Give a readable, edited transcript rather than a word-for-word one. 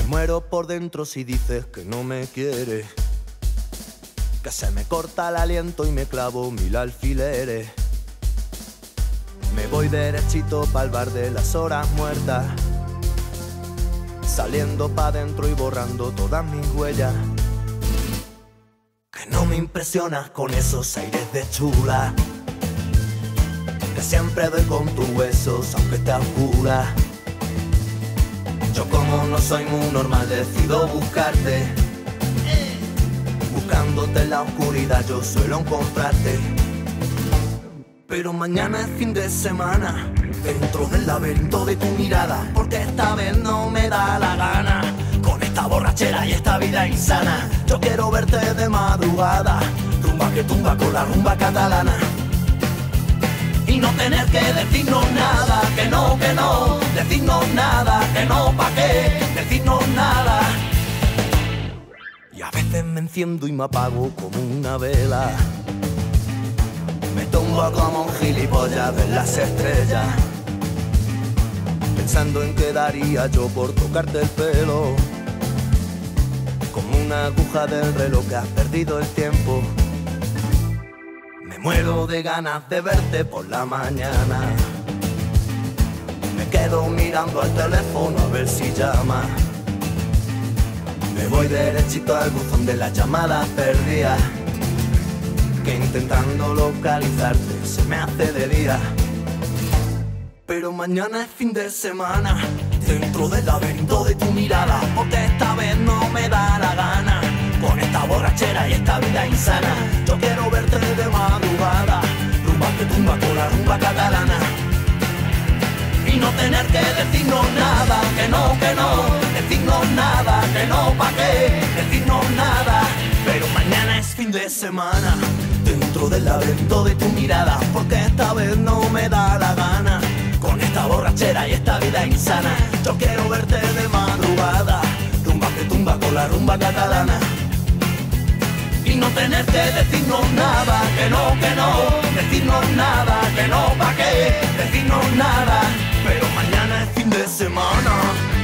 muero por dentro si dices que no me quieres, que se me corta el aliento y me clavo 1000 alfileres. Me voy derechito pa'l bar de las horas muertas, saliendo pa' dentro y borrando todas mis huellas. Que no me impresionas con esos aires de chula, que siempre doy con tus huesos aunque esté a oscuras. Yo como no soy muy normal decido buscarte, buscándote en la oscuridad yo suelo encontrarte. Pero mañana es fin de semana, dentro del laberinto de tu mirada, porque esta vez no me da la gana. Con esta borrachera y esta vida insana, yo quiero verte de madrugada, rumba que tumba con la rumba catalana. Y no tener que decirnos nada, que no, decirnos nada, que no, pa' qué, decirnos nada. Y a veces me enciendo y me apago como una vela, me tumbo como un gilipollas de las estrellas, pensando en qué daría yo por tocarte el pelo, como una aguja del reloj que has perdido el tiempo. Me muero de ganas de verte por la mañana, me quedo mirando al teléfono a ver si llama. Me voy derechito al buzón de las llamadas perdidas, que intentando localizarte se me hace de día. Pero mañana es fin de semana, dentro del laberinto de tu mirada, porque esta vez no me da la gana. Con esta borrachera y esta vida insana, yo quiero verte de madrugada, rumba que tumba con la rumba catalana. Y no tener que decirnos nada, que no, decirnos nada, que no, pa' qué, decirnos nada. Pero mañana es fin de semana, dentro del laberinto de tu mirada, porque esta vez no me da la gana. Con esta borrachera y esta vida insana, yo quiero verte de madrugada, rumba que tumba con la rumba catalana. Y no tener que decirnos nada, que no, decirnos nada, que no, pa' qué, decirnos nada. Pero mañana es fin de semana.